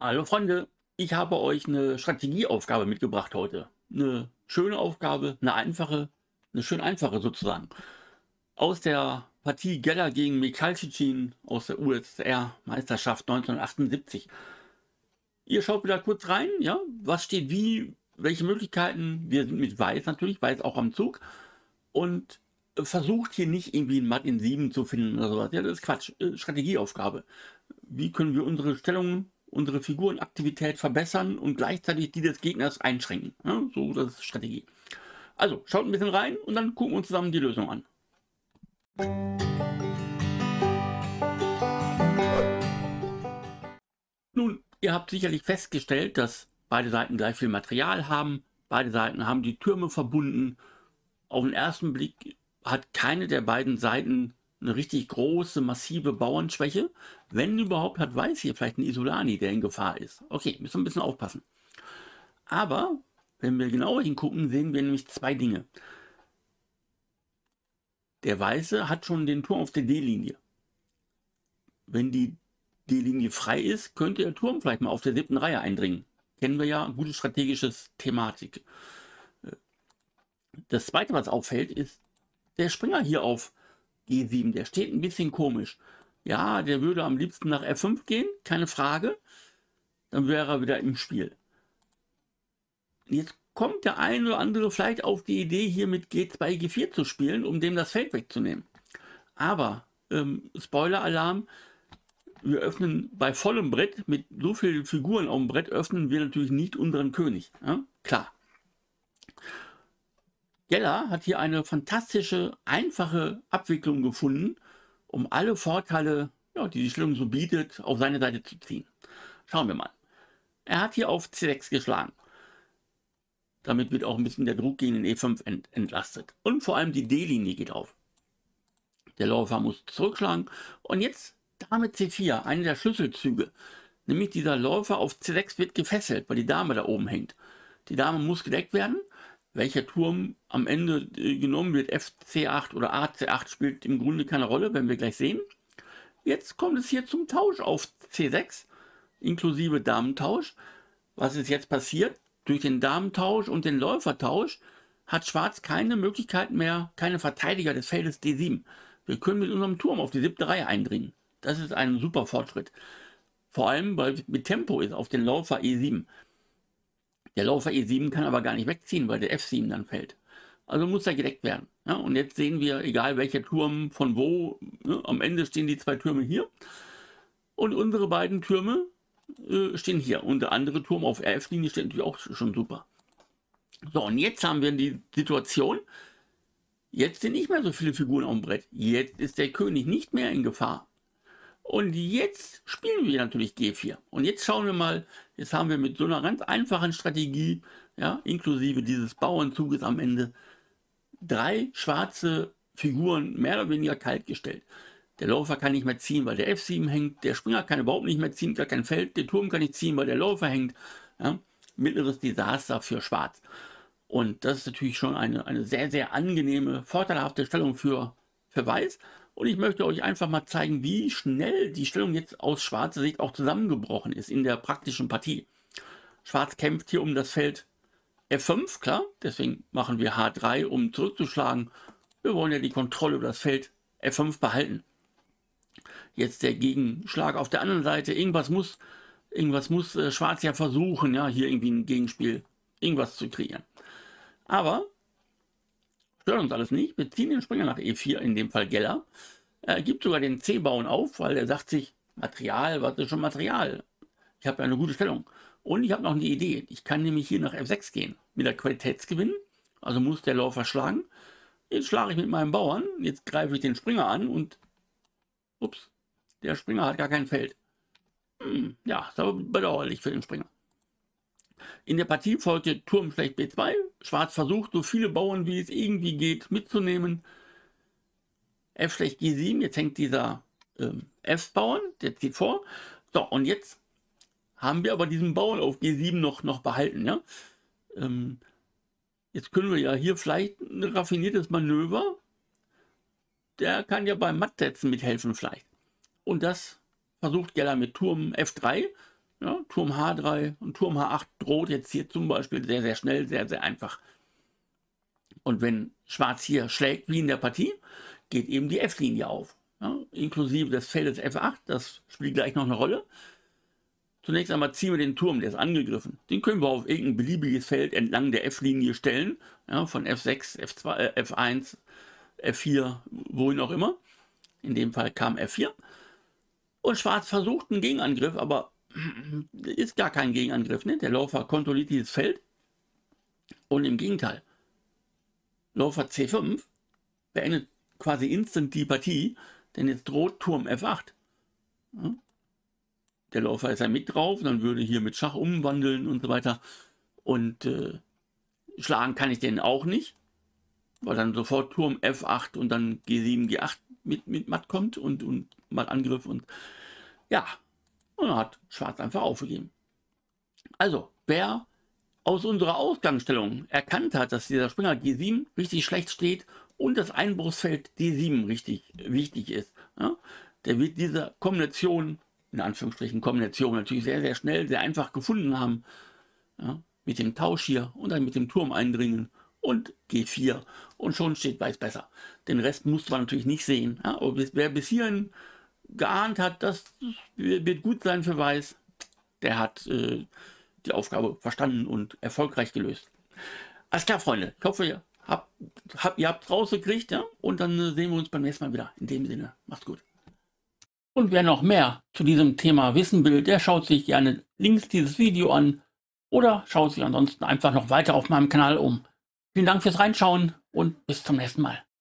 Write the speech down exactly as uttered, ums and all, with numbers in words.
Hallo Freunde, ich habe euch eine Strategieaufgabe mitgebracht heute. Eine schöne Aufgabe, eine einfache, eine schön einfache sozusagen. Aus der Partie Geller gegen Mikhail Tschitschin aus der U S S R-Meisterschaft neunzehnhundertachtundsiebzig. Ihr schaut wieder kurz rein, ja, was steht wie, welche Möglichkeiten. Wir sind mit Weiß natürlich, Weiß auch am Zug. Und versucht hier nicht irgendwie ein Matt in sieben zu finden oder sowas. Ja, das ist Quatsch. Äh, Strategieaufgabe. Wie können wir unsere Stellung, unsere Figurenaktivität verbessern und gleichzeitig die des Gegners einschränken? Ja, so, das ist Strategie. Also, schaut ein bisschen rein und dann gucken wir uns zusammen die Lösung an. Nun, ihr habt sicherlich festgestellt, dass beide Seiten gleich viel Material haben. Beide Seiten haben die Türme verbunden. Auf den ersten Blick hat keine der beiden Seiten eine richtig große, massive Bauernschwäche. Wenn überhaupt, hat Weiß hier vielleicht einen Isolani, der in Gefahr ist. Okay, müssen wir ein bisschen aufpassen. Aber wenn wir genauer hingucken, sehen wir nämlich zwei Dinge. Der Weiße hat schon den Turm auf der D-Linie. Wenn die D-Linie frei ist, könnte der Turm vielleicht mal auf der siebten Reihe eindringen. Kennen wir ja, gute strategische Thematik. Das zweite, was auffällt, ist der Springer hier auf G sieben. Der steht ein bisschen komisch. Ja, der würde am liebsten nach F fünf gehen, keine Frage. Dann wäre er wieder im Spiel. Jetzt kommt der eine oder andere vielleicht auf die Idee, hier mit G zwei, G vier zu spielen, um dem das Feld wegzunehmen. Aber, ähm, Spoiler-Alarm, wir öffnen bei vollem Brett, mit so vielen Figuren auf dem Brett, öffnen wir natürlich nicht unseren König. Ja? Klar. Geller hat hier eine fantastische, einfache Abwicklung gefunden, um alle Vorteile, ja, die die Stellung so bietet, auf seine Seite zu ziehen. Schauen wir mal. Er hat hier auf C sechs geschlagen. Damit wird auch ein bisschen der Druck gegen den E fünf ent entlastet. Und vor allem die D-Linie geht auf. Der Läufer muss zurückschlagen. Und jetzt Dame C vier, eine der Schlüsselzüge. Nämlich dieser Läufer auf C sechs wird gefesselt, weil die Dame da oben hängt. Die Dame muss gedeckt werden. Welcher Turm am Ende äh, genommen wird, F C acht oder A C acht, spielt im Grunde keine Rolle, werden wir gleich sehen. Jetzt kommt es hier zum Tausch auf C sechs, inklusive Damentausch. Was ist jetzt passiert? Durch den Damentausch und den Läufertausch hat Schwarz keine Möglichkeit mehr, keine Verteidiger des Feldes D sieben. Wir können mit unserem Turm auf die siebte Reihe eindringen. Das ist ein super Fortschritt. Vor allem, weil mit Tempo ist auf den Läufer E sieben. Der Läufer E sieben kann aber gar nicht wegziehen, weil der F sieben dann fällt. Also muss er gedeckt werden. Ja, und jetzt sehen wir, egal welcher Turm von wo, ja, am Ende stehen die zwei Türme hier. Und unsere beiden Türme äh, stehen hier. Und der andere Turm auf R F-Linie steht natürlich auch schon super. So, und jetzt haben wir die Situation, jetzt sind nicht mehr so viele Figuren auf dem Brett. Jetzt ist der König nicht mehr in Gefahr. Und jetzt spielen wir natürlich G vier. Und jetzt schauen wir mal, jetzt haben wir mit so einer ganz einfachen Strategie, ja, inklusive dieses Bauernzuges am Ende, drei schwarze Figuren mehr oder weniger kalt gestellt. Der Läufer kann nicht mehr ziehen, weil der F sieben hängt. Der Springer kann überhaupt nicht mehr ziehen, gar kein Feld. Der Turm kann nicht ziehen, weil der Läufer hängt. Ja, mittleres Desaster für Schwarz. Und das ist natürlich schon eine, eine sehr, sehr angenehme, vorteilhafte Stellung für, für Weiß. Und ich möchte euch einfach mal zeigen, wie schnell die Stellung jetzt aus schwarzer Sicht auch zusammengebrochen ist in der praktischen Partie. Schwarz kämpft hier um das Feld F fünf, klar, deswegen machen wir H drei, um zurückzuschlagen. Wir wollen ja die Kontrolle über das Feld F fünf behalten. Jetzt der Gegenschlag auf der anderen Seite. Irgendwas muss, irgendwas muss äh, Schwarz ja versuchen, ja, hier irgendwie ein Gegenspiel, irgendwas zu kreieren. Aber stört uns alles nicht. Wir ziehen den Springer nach E vier, in dem Fall Geller. Er gibt sogar den C-Bauern auf, weil er sagt sich, Material, was ist schon Material? Ich habe ja eine gute Stellung. Und ich habe noch eine Idee. Ich kann nämlich hier nach F sechs gehen. Mit der Qualitätsgewinn. Also muss der Läufer schlagen. Jetzt schlage ich mit meinem Bauern. Jetzt greife ich den Springer an und ups, der Springer hat gar kein Feld. Hm, ja, ist aber bedauerlich für den Springer. In der Partie folgte Turm schlecht B zwei. Schwarz versucht, so viele Bauern wie es irgendwie geht mitzunehmen. F schlecht G sieben. Jetzt hängt dieser ähm, F-Bauern, der zieht vor. So, und jetzt haben wir aber diesen Bauern auf G sieben noch, noch behalten. Ja? Ähm, jetzt können wir ja hier vielleicht ein raffiniertes Manöver. Der kann ja beim Mattsetzen mithelfen vielleicht. Und das versucht Geller mit Turm F drei. Ja, Turm H drei und Turm H acht droht jetzt hier zum Beispiel sehr, sehr schnell, sehr, sehr einfach. Und wenn Schwarz hier schlägt, wie in der Partie, geht eben die F-Linie auf. Ja, inklusive des Feldes F acht, das spielt gleich noch eine Rolle. Zunächst einmal ziehen wir den Turm, der ist angegriffen. Den können wir auf irgendein beliebiges Feld entlang der F-Linie stellen. Ja, von F sechs, F zwei, äh, F eins, F vier, wohin auch immer. In dem Fall kam F vier. Und Schwarz versucht einen Gegenangriff, aber ist gar kein Gegenangriff. Ne? Der Läufer kontrolliert dieses Feld. Und im Gegenteil, Läufer C fünf beendet quasi instant die Partie, denn jetzt droht Turm F acht. Ja? Der Läufer ist ja mit drauf, dann würde hier mit Schach umwandeln und so weiter. Und äh, schlagen kann ich den auch nicht, weil dann sofort Turm F acht und dann G sieben, G acht mit, mit Matt kommt und, und mal Angriff. Und ja, und dann hat Schwarz einfach aufgegeben. Also, wer aus unserer Ausgangsstellung erkannt hat, dass dieser Springer G sieben richtig schlecht steht und das Einbruchsfeld D sieben richtig wichtig ist, ja, der wird diese Kombination, in Anführungsstrichen Kombination, natürlich sehr, sehr schnell, sehr einfach gefunden haben. Ja, mit dem Tausch hier und dann mit dem Turm eindringen und G vier und schon steht Weiß besser. Den Rest musste man natürlich nicht sehen. Ja, aber bis, wer bis hierhin geahnt hat, das wird gut sein für Weiß, der hat äh, die Aufgabe verstanden und erfolgreich gelöst. Alles klar, Freunde. Ich hoffe, ihr habt, habt, ihr habt rausgekriegt, ja? Und dann äh, sehen wir uns beim nächsten Mal wieder. In dem Sinne, macht's gut. Und wer noch mehr zu diesem Thema wissen will, der schaut sich gerne links dieses Video an oder schaut sich ansonsten einfach noch weiter auf meinem Kanal um. Vielen Dank fürs Reinschauen und bis zum nächsten Mal.